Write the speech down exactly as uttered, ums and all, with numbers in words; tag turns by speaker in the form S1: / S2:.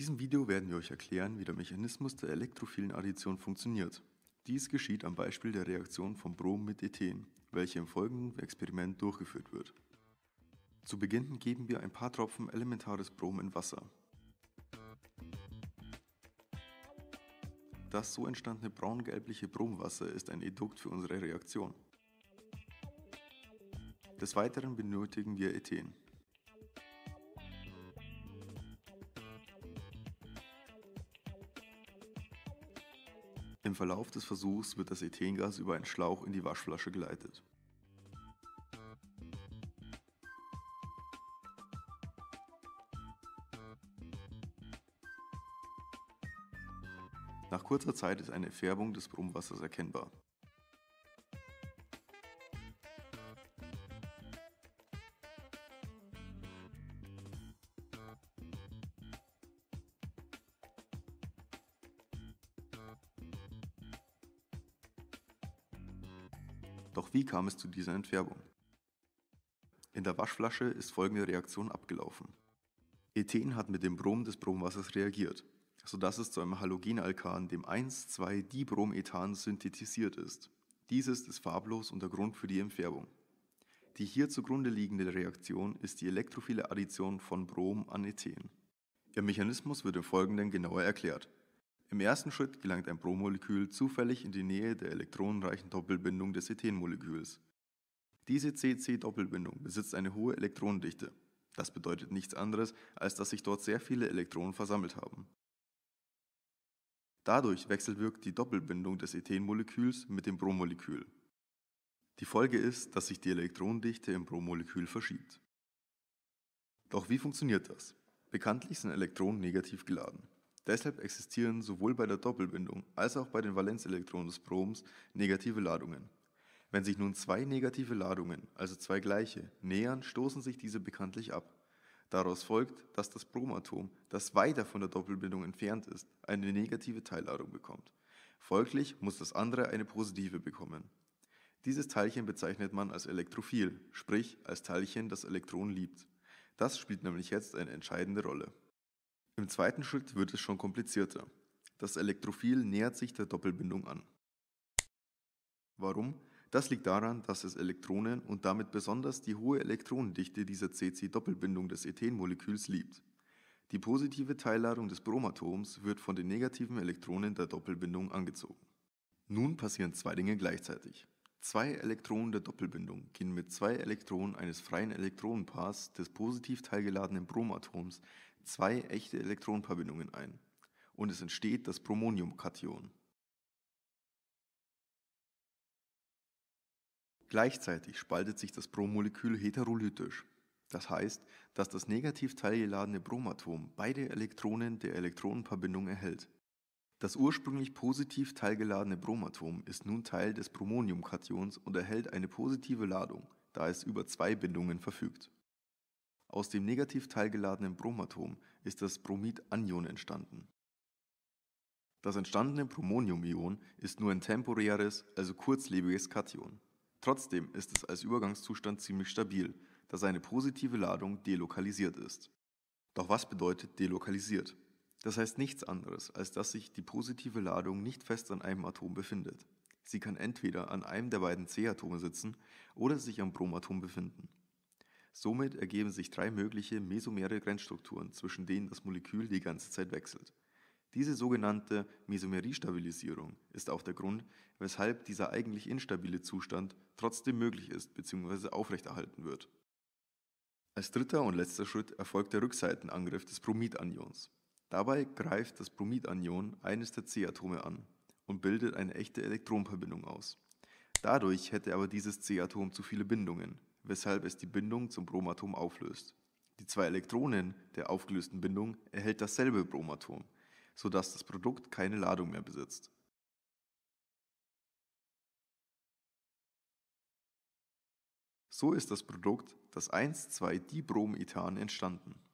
S1: diesem Video werden wir euch erklären, wie der Mechanismus der elektrophilen Addition funktioniert. Dies geschieht am Beispiel der Reaktion von Brom mit Ethen, welche im folgenden Experiment durchgeführt wird. Zu Beginn geben wir ein paar Tropfen elementares Brom in Wasser. Das so entstandene braun-gelbliche Bromwasser ist ein Edukt für unsere Reaktion. Des Weiteren benötigen wir Ethen. Im Verlauf des Versuchs wird das Ethengas über einen Schlauch in die Waschflasche geleitet. Nach kurzer Zeit ist eine Färbung des Bromwassers erkennbar. Doch wie kam es zu dieser Entfärbung? In der Waschflasche ist folgende Reaktion abgelaufen. Ethen hat mit dem Brom des Bromwassers reagiert, sodass es zu einem Halogenalkan, dem eins zwei Dibromethan, synthetisiert ist. Dieses ist farblos und der Grund für die Entfärbung. Die hier zugrunde liegende Reaktion ist die elektrophile Addition von Brom an Ethen. Ihr Mechanismus wird im Folgenden genauer erklärt. Im ersten Schritt gelangt ein Brommolekül zufällig in die Nähe der elektronenreichen Doppelbindung des Ethenmoleküls. Diese C C-Doppelbindung besitzt eine hohe Elektronendichte. Das bedeutet nichts anderes, als dass sich dort sehr viele Elektronen versammelt haben. Dadurch wechselwirkt die Doppelbindung des Ethenmoleküls mit dem Brommolekül. Die Folge ist, dass sich die Elektronendichte im Brommolekül verschiebt. Doch wie funktioniert das? Bekanntlich sind Elektronen negativ geladen. Deshalb existieren sowohl bei der Doppelbindung als auch bei den Valenzelektronen des Broms negative Ladungen. Wenn sich nun zwei negative Ladungen, also zwei gleiche, nähern, stoßen sich diese bekanntlich ab. Daraus folgt, dass das Bromatom, das weiter von der Doppelbindung entfernt ist, eine negative Teilladung bekommt. Folglich muss das andere eine positive bekommen. Dieses Teilchen bezeichnet man als elektrophil, sprich als Teilchen, das Elektronen liebt. Das spielt nämlich jetzt eine entscheidende Rolle. Im zweiten Schritt wird es schon komplizierter. Das Elektrophil nähert sich der Doppelbindung an. Warum? Das liegt daran, dass es Elektronen und damit besonders die hohe Elektronendichte dieser C C-Doppelbindung des Ethenmoleküls liebt. Die positive Teilladung des Bromatoms wird von den negativen Elektronen der Doppelbindung angezogen. Nun passieren zwei Dinge gleichzeitig. Zwei Elektronen der Doppelbindung gehen mit zwei Elektronen eines freien Elektronenpaars des positiv teilgeladenen Bromatoms zwei echte Elektronenpaarbindungen ein und es entsteht das Bromoniumkation. Gleichzeitig spaltet sich das Brommolekül heterolytisch. Das heißt, dass das negativ teilgeladene Bromatom beide Elektronen der Elektronenpaarbindung erhält. Das ursprünglich positiv teilgeladene Bromatom ist nun Teil des Bromoniumkations und erhält eine positive Ladung, da es über zwei Bindungen verfügt. Aus dem negativ teilgeladenen Bromatom ist das Bromidanion entstanden. Das entstandene Bromoniumion ist nur ein temporäres, also kurzlebiges Kation. Trotzdem ist es als Übergangszustand ziemlich stabil, da seine positive Ladung delokalisiert ist. Doch was bedeutet delokalisiert? Das heißt nichts anderes, als dass sich die positive Ladung nicht fest an einem Atom befindet. Sie kann entweder an einem der beiden C-Atome sitzen oder sich am Bromatom befinden. Somit ergeben sich drei mögliche mesomere Grenzstrukturen, zwischen denen das Molekül die ganze Zeit wechselt. Diese sogenannte Mesomeriestabilisierung ist auch der Grund, weshalb dieser eigentlich instabile Zustand trotzdem möglich ist bzw. aufrechterhalten wird. Als dritter und letzter Schritt erfolgt der Rückseitenangriff des Bromidanions. Dabei greift das Bromidanion eines der C-Atome an und bildet eine echte Elektronenverbindung aus. Dadurch hätte aber dieses C-Atom zu viele Bindungen, weshalb es die Bindung zum Bromatom auflöst. Die zwei Elektronen der aufgelösten Bindung erhält dasselbe Bromatom, sodass das Produkt keine Ladung mehr besitzt. So ist das Produkt, das eins zwei Dibromethan, entstanden.